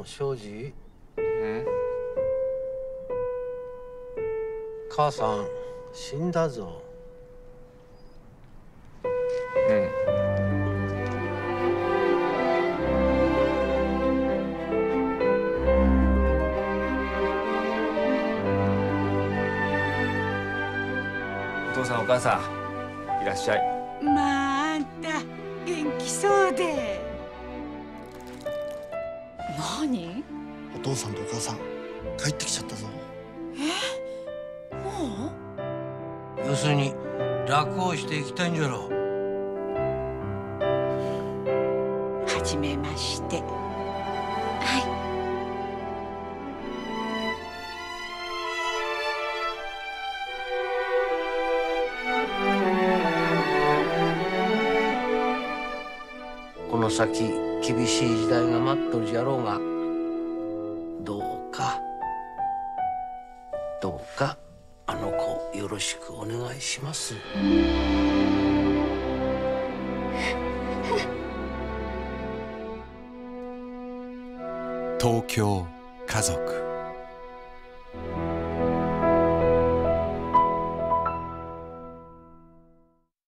庄司。母さん死んだぞ。 お父さんお母さんいらっしゃい。 まああんた元気そうで。何？ お父さんとお母さん帰ってきちゃったぞ。 もう？ 要するに楽をしていきたいんじゃろ。 はじめまして。 この先厳しい時代が待っとるじゃろうが、どうかあの子よろしくお願いします。 東京家族。